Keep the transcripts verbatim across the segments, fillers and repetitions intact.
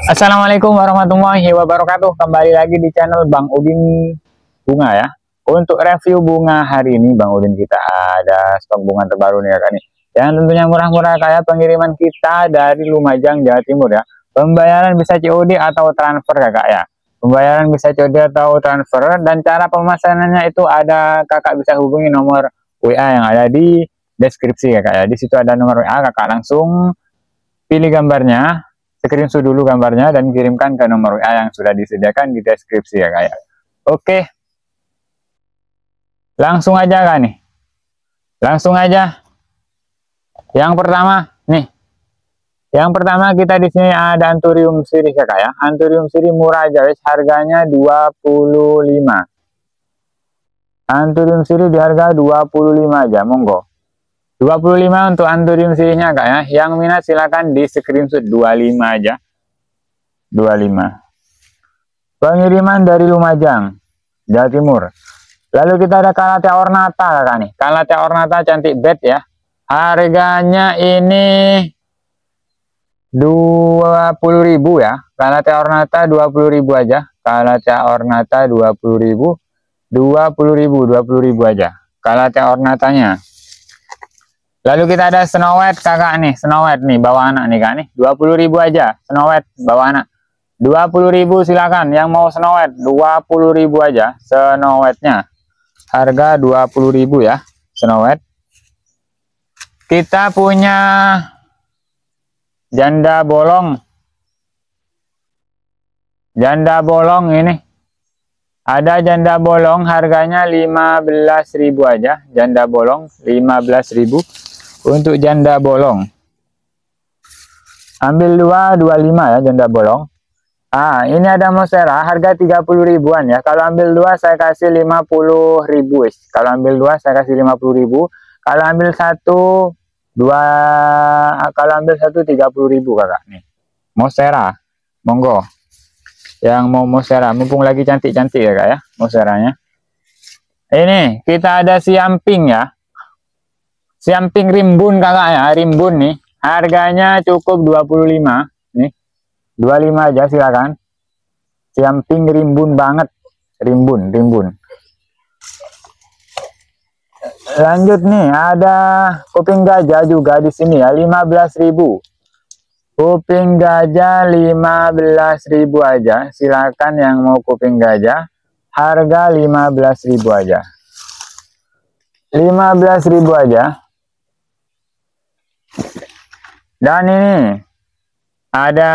Assalamualaikum warahmatullahi wabarakatuh. Kembali lagi di channel Bang Udin Bunga ya. Untuk review bunga hari ini Bang Udin kita ada stok bunga terbaru nih ya kan nih. Yang tentunya murah-murah kayak pengiriman kita dari Lumajang, Jawa Timur ya. Pembayaran bisa C O D atau transfer ya kak ya. Pembayaran bisa C O D atau transfer, dan cara pemesanannya itu ada, kakak bisa hubungi nomor W A yang ada di deskripsi ya kak ya. Di situ ada nomor W A, kakak langsung pilih gambarnya, screenshot dulu gambarnya dan kirimkan ke nomor W A yang sudah disediakan di deskripsi ya kak ya. Oke, langsung aja kak nih, langsung aja. Yang pertama nih, yang pertama kita di sini ada Anthurium series ya kak ya. Anthurium series murah aja guys, harganya dua puluh lima. Anthurium series di harga dua puluh lima aja, monggo. dua puluh lima untuk Anthurium seriesnya kak ya. Yang minat silakan di screenshot dua puluh lima aja. dua puluh lima. Pengiriman dari Lumajang, Jawa Timur. Lalu kita ada Calathea ornata kak nih. Calathea ornata cantik bed ya. Harganya ini dua puluh ribu ya. Calathea ornata dua puluh ribu aja. Calathea ornata dua puluh ribu. dua puluh ribu, dua puluh ribu aja. Calathea ornatanya. Lalu kita ada Snow White kakak nih, Snow White nih bawa anak nih kak nih, dua puluh ribu aja. Snow White bawa anak dua puluh ribu, silakan yang mau Snow White dua puluh ribu aja. Snow White-nya harga dua puluh ribu ya, Snow White. Kita punya janda bolong. Janda bolong ini. Ada janda bolong harganya lima belas ribu aja. Janda bolong lima belas ribu untuk janda bolong. Ambil dua, dua puluh lima ya janda bolong. Ah, ini ada Monstera harga tiga puluh ribuan ya. Kalau ambil dua saya kasih lima puluh ribu. Kalau ambil dua saya kasih lima puluh ribu. Kalau ambil satu dua, kalau ambil satu tiga puluh ribu kakak nih. Monstera. Monggo. Yang mau Monstera, mumpung lagi cantik-cantik ya kak ya, Monsteranya. Ini kita ada Siamping ya. Siamping rimbun kakak ya, rimbun nih. Harganya cukup dua puluh lima nih. dua puluh lima aja silakan. Siamping rimbun banget. Rimbun, rimbun. Lanjut nih, ada kuping gajah juga di sini ya, lima belas ribu. Kuping gajah lima belas ribu aja. Silakan yang mau kuping gajah. Harga lima belas ribu aja. lima belas ribu aja. Dan ini ada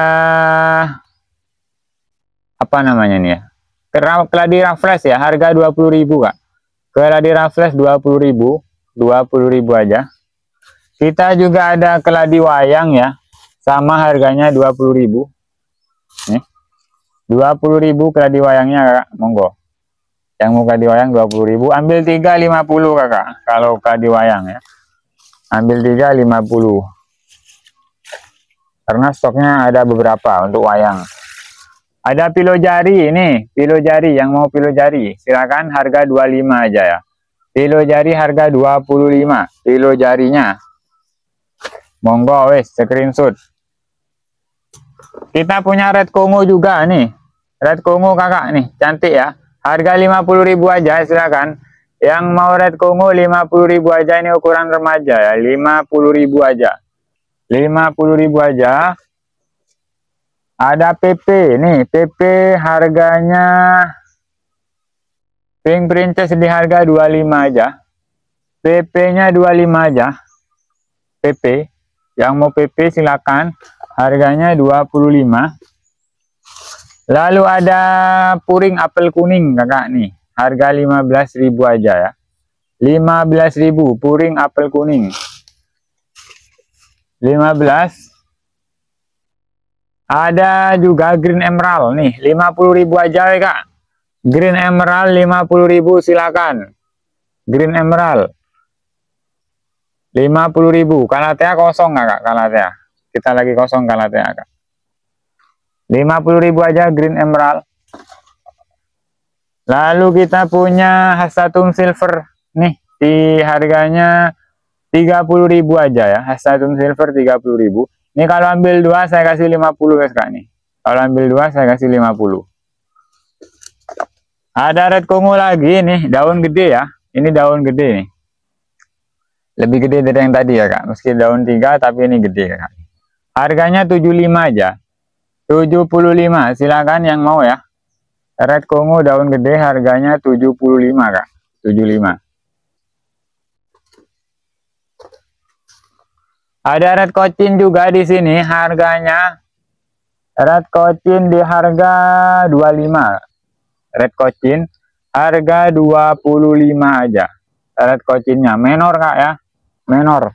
apa namanya nih ya? Keladi Raffles ya, harga dua puluh ribu kak. Keladi Raffles dua puluh ribu, dua puluh ribu aja. Kita juga ada keladi wayang ya. Sama harganya dua puluh ribu. Nih. dua puluh ribu keladi wayangnya kakak, monggo. Yang mau keladi wayang dua puluh ribu, ambil tiga lima puluh kakak. Kalau keladi wayang ya. Ambil tiga lima puluh. Karena stoknya ada beberapa untuk wayang. Ada pilo jari ini, pilo jari yang mau pilo jari, silakan harga dua puluh lima aja ya. Pilo jari harga dua puluh lima, pilo jarinya. Monggo wes screenshot. Kita punya Red Congo juga nih. Red Congo kakak nih, cantik ya. Harga lima puluh ribu aja silakan. Yang mau Red Congo lima puluh ribu aja, ini ukuran remaja ya, lima puluh ribu aja. lima puluh ribu aja. Ada P P nih, P P harganya Pink Princess di harga dua puluh lima aja. P P-nya dua puluh lima aja. P P. Yang mau P P silakan. Harganya dua puluh lima. Lalu ada puring apel kuning kakak nih. Harga lima belas ribu aja ya. lima belas ribu puring apel kuning. lima belas. Ada juga Green Emerald nih. lima puluh ribu aja ya kak. Green Emerald lima puluh ribu silakan. Green Emerald. lima puluh ribu. Calathea kosong kakak, Calathea. Kita lagi kosong Calathea kak. lima puluh ribu aja Green Emerald. Lalu kita punya Hastatum Silver nih, di harganya tiga puluh ribu aja ya. Hastatum Silver tiga puluh ribu. Ini kalau ambil dua saya kasih lima puluh guys kak nih. Kalau ambil dua saya kasih lima puluh. Ada red Kongo lagi nih, daun gede ya. Ini daun gede nih. Lebih gede dari yang tadi ya kak. Meski daun tiga tapi ini gede ya kak. Harganya tujuh puluh lima aja. tujuh puluh lima, silakan yang mau ya. Red Kongo daun gede harganya tujuh puluh lima kak. tujuh puluh lima. Ada red kocin juga di sini, harganya red kocin di harga dua puluh lima. Red kocin harga dua puluh lima aja. Red kocinnya menor kak ya, menor.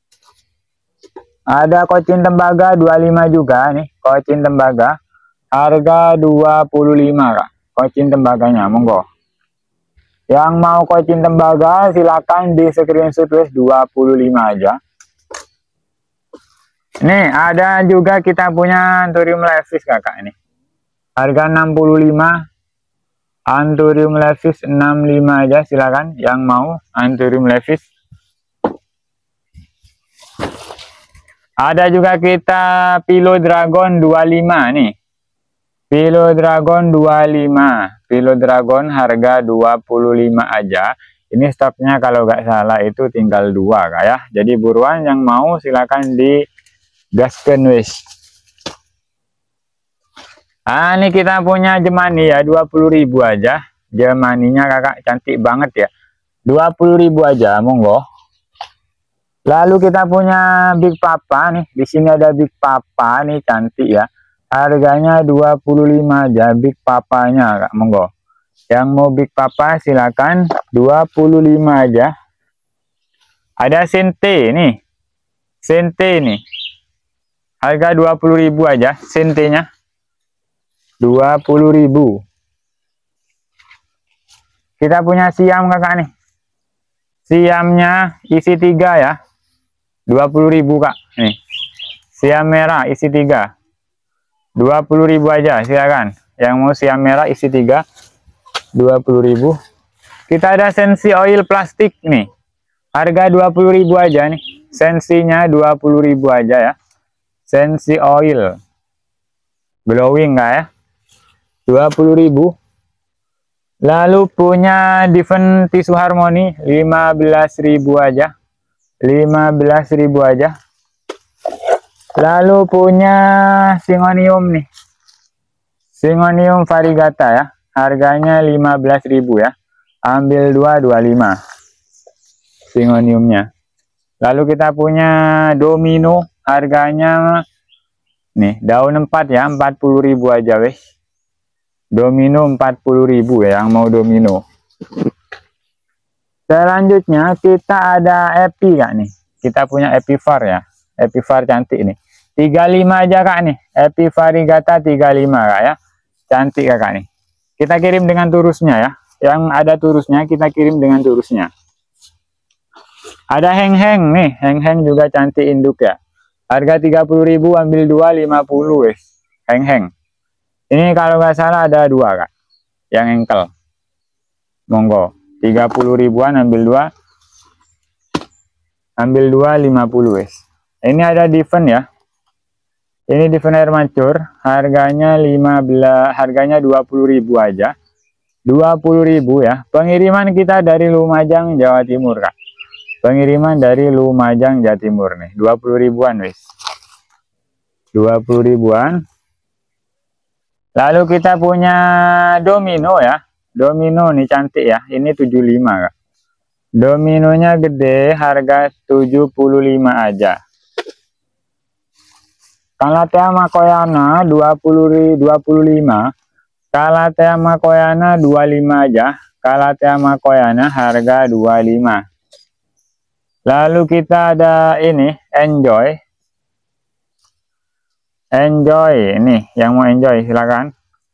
Ada kocin tembaga dua puluh lima juga nih, kocin tembaga harga dua puluh lima kak. Kocin tembaganya monggo. Yang mau kocin tembaga silakan di screenshot tulis dua puluh lima aja. Nih ada juga kita punya Anthurium levis kakak ini. Harga enam puluh lima. Anthurium levis enam puluh lima aja silakan yang mau Anthurium levis. Ada juga kita Philo Dragon dua puluh lima nih. Philo Dragon dua puluh lima. Philo Dragon harga dua puluh lima aja. Ini stoknya kalau nggak salah itu tinggal dua kak ya. Jadi buruan yang mau silakan di gaskan wis. Ah, ini kita punya Jemani ya, dua puluh ribu aja. Jemaninya kakak cantik banget ya. dua puluh ribu aja, monggo. Lalu kita punya Big Papa nih. Di sini ada Big Papa nih cantik ya. Harganya dua puluh lima aja Big Papanya, kak, monggo. Yang mau Big Papa silakan dua puluh lima aja. Ada Sente nih. Sente nih. Harga dua puluh ribu aja sentenya. dua puluh ribu. Kita punya siam kakak nih. Siamnya isi tiga ya. dua puluh ribu kak. Nih. Siam merah isi tiga. dua puluh ribu aja silakan. Yang mau siam merah isi tiga dua puluh ribu. Kita ada sensi oil plastik nih. Harga dua puluh ribu aja nih. Sensinya dua puluh ribu aja ya. Sensi oil glowing nggak ya, dua puluh ribu. Lalu punya Diven tisu harmoni lima belas ribu aja, lima belas ribu aja. Lalu punya Syngonium nih, Syngonium variegata ya, harganya lima belas ribu ya. Ambil dua dua puluh lima Syngoniumnya. Lalu kita punya Domino, harganya nih daun empat ya, empat puluh ribu aja weh. Domino empat puluh ribu ya yang mau domino. Selanjutnya kita ada Epi kak nih. Kita punya Epivar ya. Epivar cantik nih. tiga puluh lima aja kak nih. Epi variegata tiga puluh lima kak ya. Cantik kakak nih. Kita kirim dengan turusnya ya. Yang ada turusnya kita kirim dengan turusnya. Ada heng-heng nih. Heng-heng juga cantik induk ya. Harga tiga puluh ribu ambil dua lima puluh wes. Heng-heng. Ini kalau nggak salah ada dua kak. Yang engkel. Monggo. tiga puluh ribuan ambil dua. Ambil dua lima puluh wes. Ini ada Diven ya. Ini Diven air mancur. Harganya lima belas, harganya dua puluh ribu aja. dua puluh ribu ya. Pengiriman kita dari Lumajang, Jawa Timur kak. Pengiriman dari Lumajang, Jawa Timur nih. dua puluh ribuan wis. dua puluh ribuan. Lalu kita punya Domino ya. Domino nih cantik ya. Ini tujuh puluh lima kak. Dominonya gede, harga tujuh puluh lima aja. Calathea makoyana dua puluh lima. Calathea makoyana dua puluh lima aja. Calathea makoyana harga dua puluh lima. Lalu kita ada ini Enjoy. Enjoy ini yang mau enjoy silakan.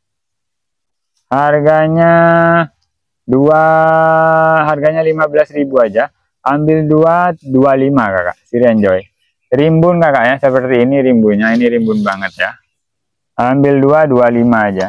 Harganya dua, harganya lima belas ribu aja. Ambil dua dua puluh lima kakak. Siri Enjoy. Rimbun kakak ya, seperti ini rimbunnya. Ini rimbun banget ya. Ambil dua dua puluh lima aja.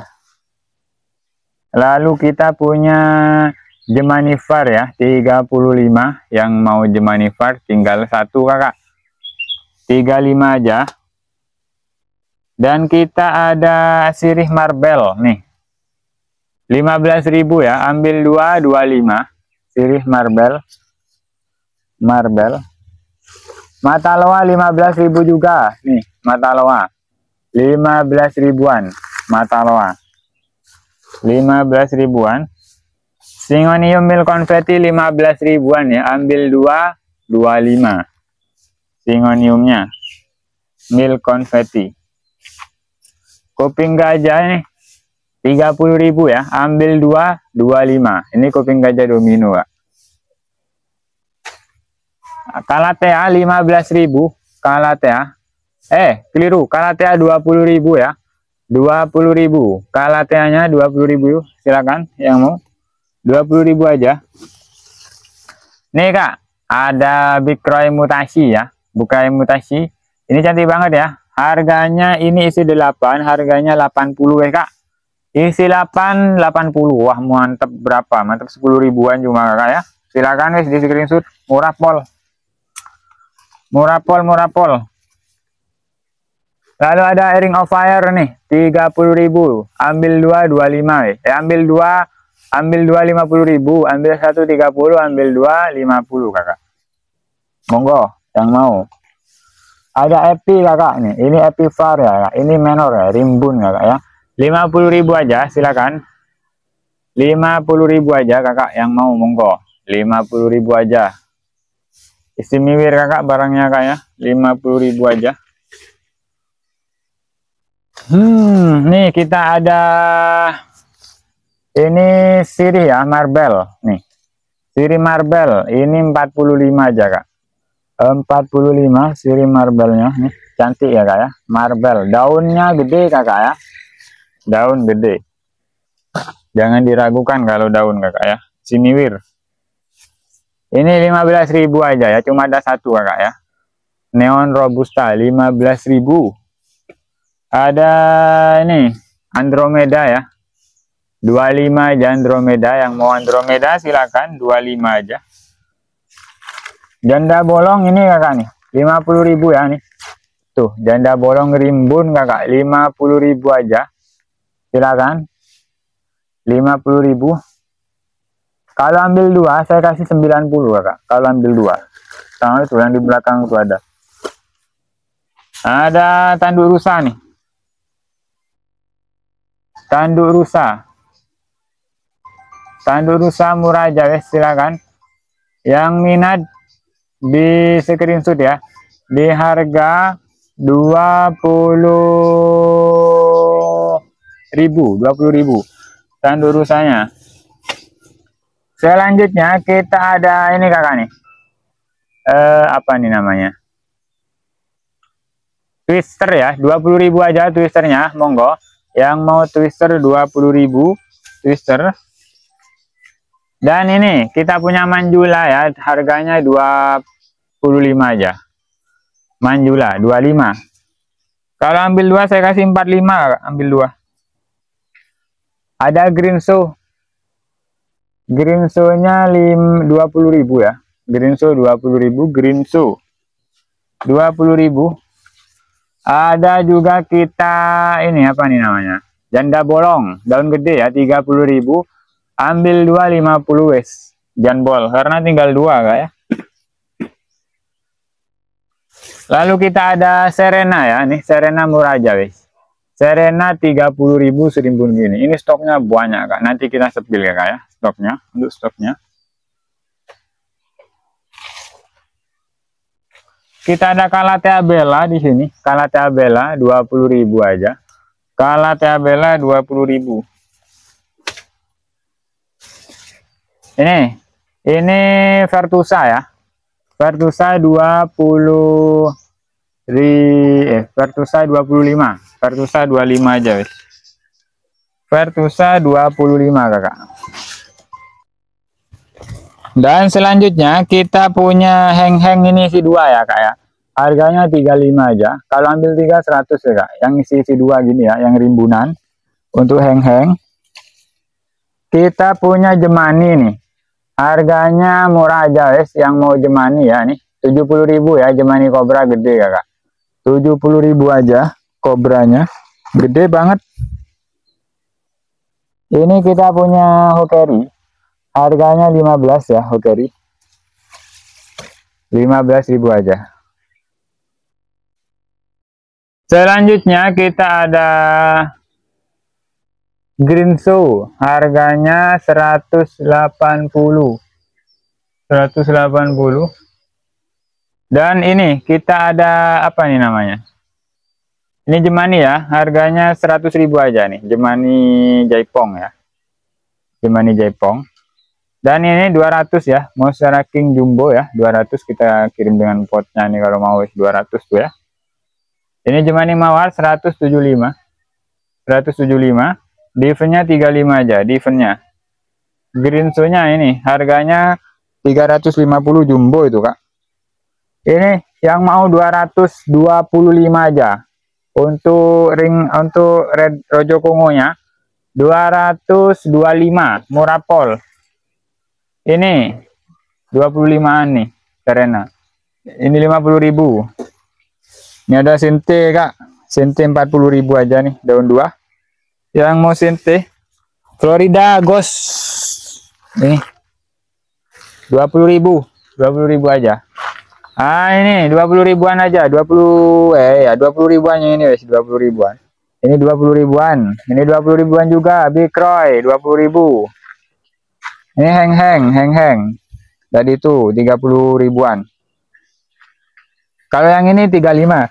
Lalu kita punya Jemanivar ya, tiga puluh lima. Yang mau Jemanivar tinggal satu kakak. tiga puluh lima aja. Dan kita ada sirih Marbel nih. lima belas ribu ya, ambil dua, dua puluh lima. Sirih Marbel. Marbel. Mata loa lima belas ribu juga. Nih, mata loa. lima belas ribuan. Mata loa. lima belas ribuan. Singonium mil konfeti lima belas ribuan ya, ambil dua, dua puluh lima. Singoniumnya. Mil konfeti. Kuping gajah nih tiga puluh ribu ya, ambil dua, dua puluh lima. Ini kuping gajah domino, Kak. Kalatea lima belas ribu, Kalatea. Eh, keliru, Kalatea dua puluh ribu ya. dua puluh ribu. Kalateanya dua puluh ribu, silakan yang mau. dua puluh ribu aja. Nih, Kak, ada Big Roy mutasi ya. Bukai mutasi. Ini cantik banget ya. Harganya ini isi delapan, harganya delapan puluh ya, Kak. Isi delapan, delapan puluh. Wah, mantep berapa? Mantep sepuluh ribuan cuma, Kak ya. Silakan guys di screenshot. Murah pol. Murah pol, murah pol. Lalu ada Ring of Fire nih, tiga puluh ribu. Ambil dua, dua puluh lima ya. Eh, ambil dua, ambil dua lima puluh ribu, ambil satu tiga puluh, ambil dua lima puluh, Kakak. Monggo yang mau. Ada epi, Kakak nih. Ini epi far ya, Kak. Ini menor ya, rimbun, Kakak ya. lima puluh ribu aja, silakan. lima puluh ribu aja, Kakak yang mau, monggo. lima puluh ribu aja. Istimewa, Kakak, barangnya, Kak ya. lima puluh ribu aja. Hmm, nih kita ada ini sirih ya, Marbel nih. Sirih Marbel ini empat puluh lima aja, Kak. empat puluh lima sirih Marbelnya nih, cantik ya, Kak ya. Marbel, daunnya gede, Kakak ya. Daun gede. Jangan diragukan kalau daun, Kakak ya. Simiwir. Ini lima belas ribu aja ya, cuma ada satu, Kakak ya. Neon Robusta lima belas ribu. Ada ini Andromeda ya. dua puluh lima aja Andromeda, yang mau Andromeda silakan dua puluh lima aja. Janda bolong ini, Kakak nih, lima puluh ribu ya nih. Tuh, janda bolong rimbun, Kakak, lima puluh ribu aja. Silakan. lima puluh ribu. Kalau ambil dua saya kasih sembilan puluh, Kakak. Kalau ambil dua. Tangan itu yang di belakang itu ada. Ada tanduk rusa nih. Tanduk rusa. Tanduk rusa murah aja, guys, silakan. Yang minat di screenshot ya. Di harga dua puluh ribu, dua puluh ribu. Tanduk rusanya. Selanjutnya kita ada ini, Kakak nih. Eh, apa nih namanya? Twister ya, dua puluh ribu aja twisternya, monggo. Yang mau twister dua puluh ribu twister. Dan ini kita punya Manjula ya, harganya dua puluh lima aja. Manjula dua puluh lima. Kalau ambil dua saya kasih empat puluh lima, ambil dua. Ada Green Show. Green Show-nya dua puluh ribu ya. Green Show dua puluh ribu, Green Show dua puluh ribu. Ada juga kita ini apa nih namanya? Janda bolong, daun gede ya, tiga puluh ribu. Ambil dua lima puluh wes. Janbol karena tinggal dua, Kak ya. Lalu kita ada Serena ya, nih Serena murah aja, wes. Serena tiga puluh ribu serimbun gini. Ini stoknya banyak, Kak. Nanti kita sepil ya, Kak ya, stoknya, untuk stoknya. Kita ada Calathea Bella di sini. Calathea Bella dua puluh ribu aja. Calathea Bella dua puluh ribu. Ini ini Vertusa ya. Vertusa dua puluh eh Vertusa dua puluh lima. Vertusa dua puluh lima aja, wes. Vertusa dua puluh lima, Kakak. Dan selanjutnya kita punya heng-heng ini isi dua ya, Kak ya. Harganya tiga puluh lima aja. Kalau ambil tiga seratus ya, Kak. Yang isi isi dua gini ya, yang rimbunan. Untuk heng-heng. Kita punya Jemani nih. Harganya murah aja, guys. Yang mau Jemani ya nih. tujuh puluh ribu ya, Jemani Cobra gede ya, Kak. tujuh puluh ribu aja. kobranya gede banget. Ini kita punya Hokeri, harganya lima belas ya, Hokeri lima belas ribu aja. Selanjutnya kita ada Green Show, harganya seratus delapan puluh. Dan ini kita ada apa nih namanya? Ini Jemani ya, harganya seratus ribu aja nih, Jemani Jaipong ya. Jemani Jaipong. Dan ini dua ratus ya, Monstera King Jumbo ya, dua ratus kita kirim dengan potnya nih kalau mau dua ratus tuh ya. Ini Jemani Mawar seratus tujuh puluh lima. seratus tujuh puluh lima. Divennya tiga puluh lima aja, divennya. Green Show-nya ini harganya tiga ratus lima puluh jumbo itu, Kak. Ini yang mau dua ratus dua puluh lima aja. Untuk ring untuk red Rojo Kongonya dua ratus dua puluh lima murah pol. Ini dua puluh limaan nih Serena. Ini lima puluh ribu. Ini ada Sente, Kak. Sente empat puluh ribu aja nih, daun dua. Yang mau Sente Florida Ghost. Nih. dua puluh ribu. dua puluh ribu aja. Ah, ini dua puluh ribuan aja, dua puluh eh ya dua puluh ribuan yang ini wes, dua puluh ribuan. Ini dua puluh ribuan. Ini dua puluh ribuan juga, Big Roy dua puluh ribu. Ini heng-heng, heng-heng. Tadi itu tiga puluh ribuan. Kalau yang ini tiga puluh lima.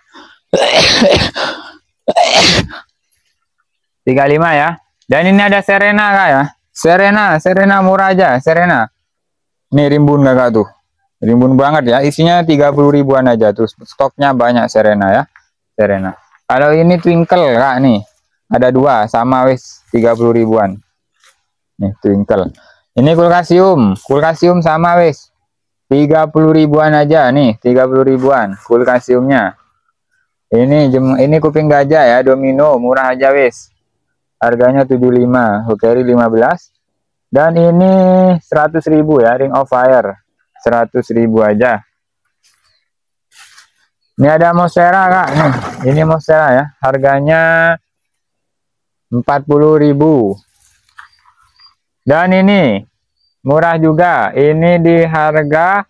tiga puluh lima ya. Dan ini ada Serena, Kak ya. Serena, Serena murah aja, Serena. Ini rimbun Kakak tuh. Rimbun banget ya, isinya tiga puluh ribuan aja, terus stoknya banyak Serena ya, Serena. Kalau ini Twinkle, Kak, nih ada dua sama wis tiga puluh ribuan. Nih Twinkle. Ini Kulkasium, Kulkasium sama wis tiga puluh ribuan aja nih, tiga puluh ribuan Kulkasiumnya. Ini jem, ini kuping gajah ya, Domino, murah aja wis. Harganya tujuh puluh lima, Hokeri lima belas. Dan ini seratus ribu ya, Ring of Fire. seratus ribu aja. Ini ada Monstera, Kak. Nih, ini Monstera ya. Harganya empat puluh ribu. Dan ini murah juga. Ini di harga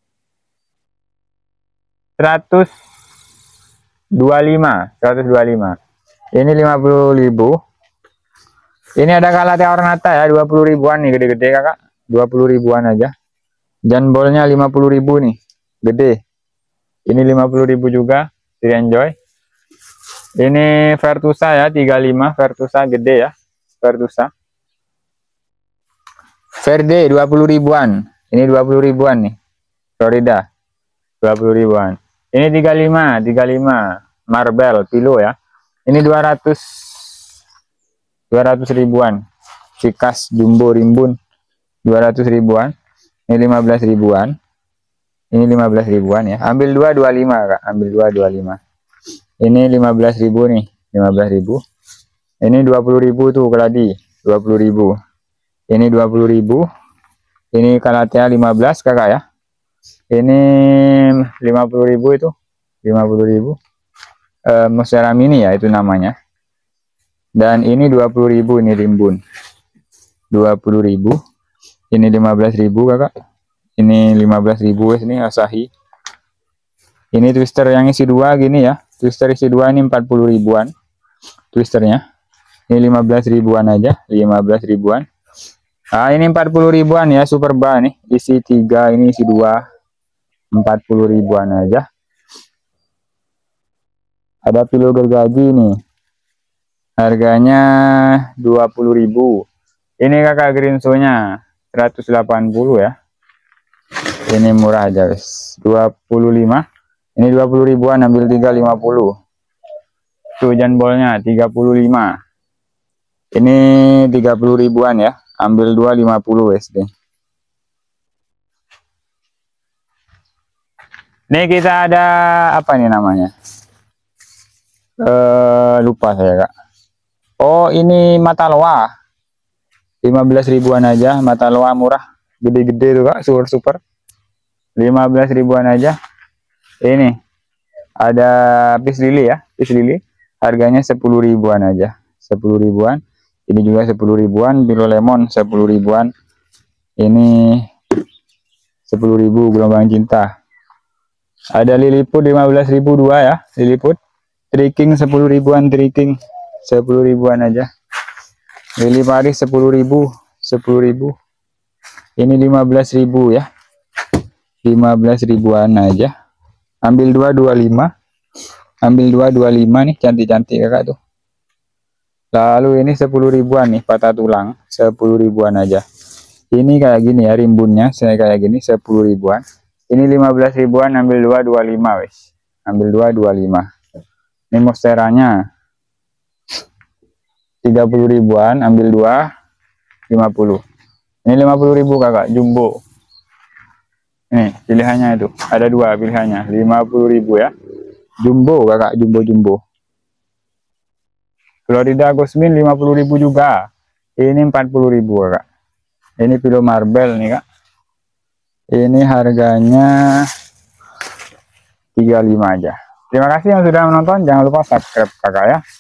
seratus dua puluh lima, seratus dua puluh lima. Ini lima puluh ribu. Ini ada Calathea ornata ya, dua puluh ribuan nih, gede-gede, Kakak. dua puluh ribuan aja. Janbolnya lima puluh ribu nih, gede. Ini lima puluh ribu juga, di Enjoy. Ini Vertusa ya, tiga puluh lima, Vertusa gede ya, Vertusa. Verde dua puluh ribuan. Ini dua puluh ribuan nih. Florida dua puluh ribuan. Ini tiga puluh lima, tiga puluh lima. Marble Pilo ya. Ini dua ratus dua ratus ribuan. Cikas Jumbo Rimbun dua ratus ribuan. Ini lima belas ribuan. Ini lima belas ribuan ya. Ambil dua dua puluh lima, Kak. Ambil dua dua puluh lima. Ini lima belas ribu nih, lima belas ribu. Ini dua puluh ribu tuh keladi, dua puluh ribu. Ini dua puluh ribu. Ini Calathea lima belas, Kakak ya. Ini lima puluh ribu itu, lima puluh ribu. Eh, Monstera Mini ya itu namanya. Dan ini dua puluh ribu, ini rimbun. dua puluh ribu. Ini lima belas ribu, Kakak. Ini lima belas ribu wes, ini Asahi. Ini twister yang isi dua gini ya. Twister isi dua ini empat puluh ribuan. Twisternya. Ini lima belas ribuan aja, lima belas ribuan. Nah, ini empat puluh ribuan ya, super bar nih. Isi tiga, ini isi dua. empat puluh ribuan aja. Ada pilo gergaji nih. Harganya dua puluh ribu. Ini Kakak Green Show-nya seratus delapan puluh ya. Ini murah aja guys, dua puluh lima. Ini dua puluh ribuan, ambil tiga lima puluh. Tuh janbolnya tiga puluh lima. Ini tiga puluh ribuan ya, ambil dua lima puluh S D. Ini kita ada apa nih namanya? Eh lupa saya, Kak. Oh, ini mata loa. lima belas ribuan aja, mata loa murah. Gede-gede tuh, Kak, super super. lima belas ribuan aja. Ini ada Peace Lily ya, Peace Lily. harganya sepuluh ribuan aja, sepuluh ribuan. Ini juga sepuluh ribuan, Pilo Lemon sepuluh ribuan. Ini sepuluh ribu gelombang cinta. Ada Liliput lima belas ribu dua ya, Liliput. Triking sepuluh ribuan, Triking sepuluh ribuan aja. Lili Paris sepuluh ribu, sepuluh ribu. Ini lima belas ribu ya. lima belas ribuan aja. Ambil dua dua puluh lima. Ambil dua dua puluh lima nih, cantik-cantik kakak tuh. Lalu ini sepuluh ribuan nih, patah tulang, sepuluh ribuan aja. Ini kayak gini ya rimbunnya, saya kayak gini sepuluh ribuan. Ini lima belas ribuan, ambil dua dua puluh lima wes. Ambil dua dua puluh lima. Ini monsteranya tiga puluh ribuan, ambil dua lima puluh. Ini lima puluh ribu kakak, jumbo. Ini pilihannya itu, ada dua pilihannya, lima puluh ribu ya. Jumbo kakak, jumbo-jumbo. Florida Gosmin lima puluh ribu juga. Ini empat puluh ribu kakak. Ini Pilo Marble nih kak. Ini harganya tiga puluh lima aja. Terima kasih yang sudah menonton. Jangan lupa subscribe kakak ya.